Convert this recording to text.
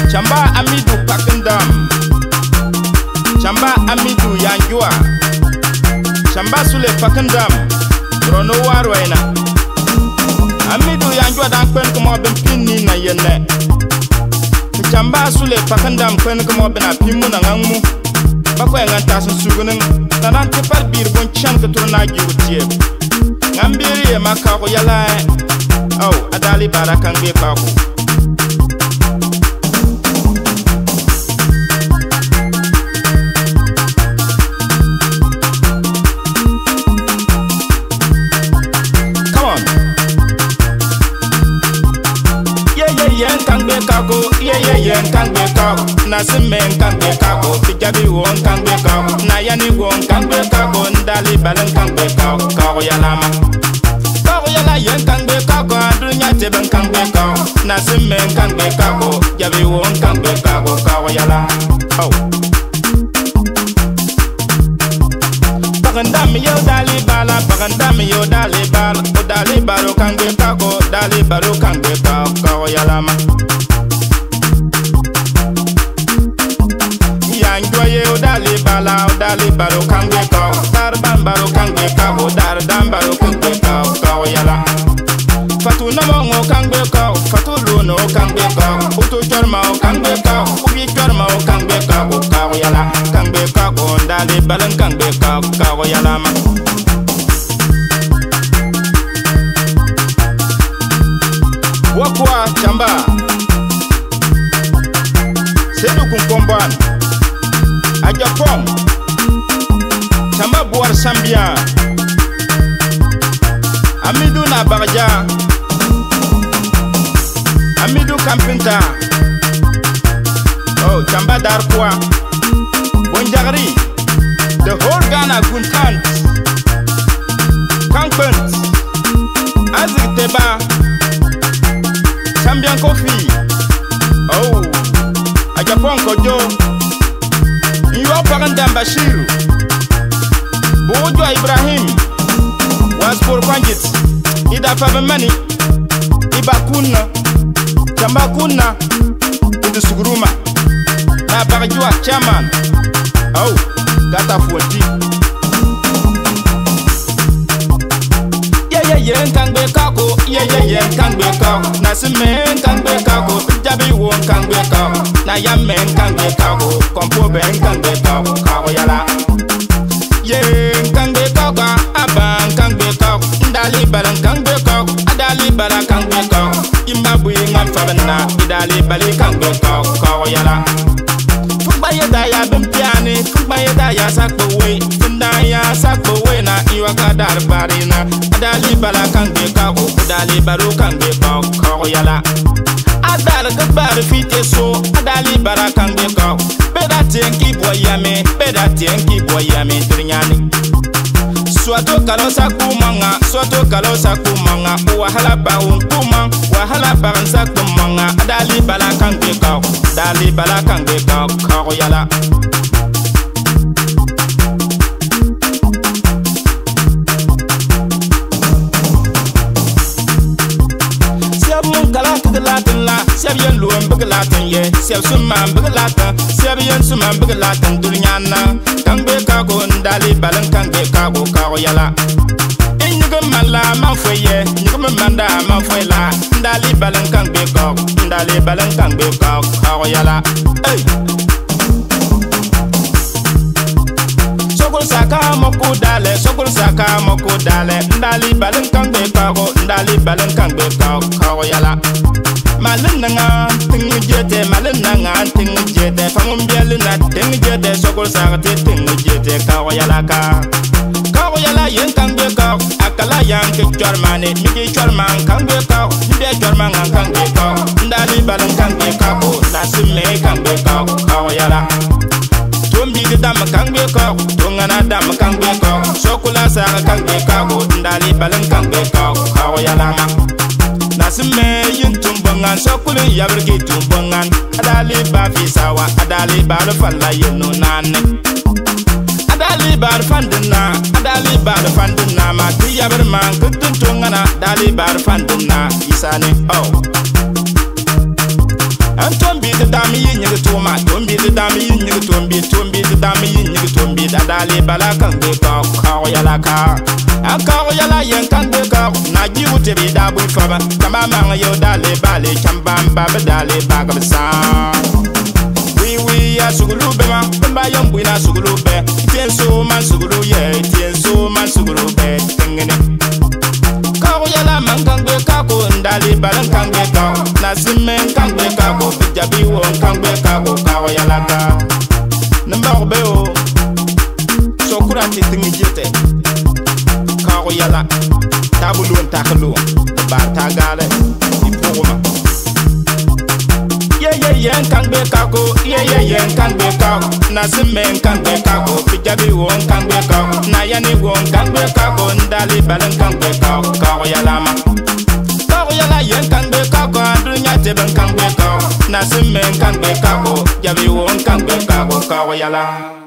Chamba Amidu Pakendam, Chamba Amidu Yanjua, Chamba Sule Pakendam, Rono Warwena, Amidu Yanjua dan kwen kuma ben pinni na yenne. Chamba Sule Pakendam kwen kuma ben apimu na ngangu. Bakwa nganta sun sugunin, tanan tepal bir bon chan ke turna giutie. Ngambiri e makako yala au adali barakange pako. Yen kang be kako, yen kang be kako. Na semen kang be kako, pijabi won kang be kako. Na yani won kang be kako, ndali balan kang be kako. Kako yalama, kako yala yen kang be kako. Adunya teben kang be kako. Na semen kang be kako, jabi won kang be kako. Kako yala, oh. Pakendam yo dali bala, pakendam yo dali bala. O dali baro kang be kako, dali baro kang be kako. Kako yalama. Yanjoye o dali baro kang be kako. Dar ban baro kang be kako, dar dan baro kang be kako. Kako yala. Fatu namongo kang be kako, fatu luno kang be kako. Utu jorma o kang be kako, ubi jorma o kang be kako. Kako yala, kang be kako, dali balan kang be kako. Kako yalama. Wakwa Chamba Sedu Kunkomban Ajapong Chamba Buar Sambia Amidu na Barja Amidu Kampinta Oh Chamba Darkwa Bonjagri The whole Ghana Guntant Kankpent Azik Teba Sambian Kofi Oh Ajapon Kojo Iyo Pakendam Bashiru Bojo Ibrahim Waspor Kwanjit Ida Fabemani Iba Kuna Chamba Kuna Idu Suguruma Na Barjua Chairman Oh Gata Fuati Yen kang be kako, yen kang be kako. Na semen kang be kako, jabi won kang be kako. Na yamen kang be kako, kompo ben kang be kako. Kako yala. Yen kang be kako, aban kang be kako. Ndali balan kang be kako, adali balan kang be kako. Imbabu ngam fabana, idali bali kang be kako. Kako yala. Fukba yedaya bimpiani, fukba yedaya sakbowe. Fundaya sakbowe na iwaka darbarina. Adali bala kang be kako, adali baru kang be kako. Kako yala. Adali gbar fite so, adali bara kang be kako. Beda tenki boyame trinyani. Swato kalosa kumanga, wahala ba kumang, wahala ba kumanga. Adali bala kang be kako, adali bala kang be kako. Kako yala. Seb yen luom biglaten ye, seb suman biglaten, seb yen suman biglaten dunyana. Kang be kako ndali balan kang be kako. Kako yala. Inyugo mala manfoye, nyugo manda manfoyla. Ndali balan kang be kako, ndali balan kang be kako. Kako yala. Hey. Sokul saka moku dale, ndali balan kang be kako, ndali balan kang be kako. Kako yala. Malinanga tingi jete, malinanga tingi jete. Fangum bialina tingi jete, sokol sagate tingi jete. Kako yala ka. Kako yala yen kang be kako, akala yang ke chormane, miki chorman kang be kako, mide chorman kang be kako. Ndali balan kang be kako, nasime kang be kako. Kako yala. Tumbi de dam kang be kako, tungana dam kang be kako, sokola saga kang be kako, ndali balan kang be kako. Kako yala ma. Nasime yin tumbongan, sokulu yabriki tumbongan. Adali ba fisawa, adali ba falla yenu nane. Adali ba fandina, ma ti yabrman kutun tungana. Adali ba fandina, isane oh. Anton bi de dami ma tombi de dam yin ni tombi de dam yin ni tombi da dale bala kan be ka yala ka aka yala yen kan be ka na ji wuti bi da bu fa ba tama ma yo dale bale chambam ba dale ba ga sa wi ya sugulu be ma ba yom bu na sugulu be tien so man sugulu ye tien so man sugulu be tengene ka yala man kan be ka ko ndale balan kan be ka na simen kan be ka ko jabi won kan be ka ko yala ka namba be o so kurati tingi jete ka yala tabulun taklu ba ta gale ipoma yen kan be ka ko yen kan be ka na simen kan be ka ko jabi won kan be ka na yani won kan be ka ko ndale balan kan be ka yala ma yala yen kan be ka ko dunya te ban kan be ka na simen kan be ka ko jabi won kan be ka yala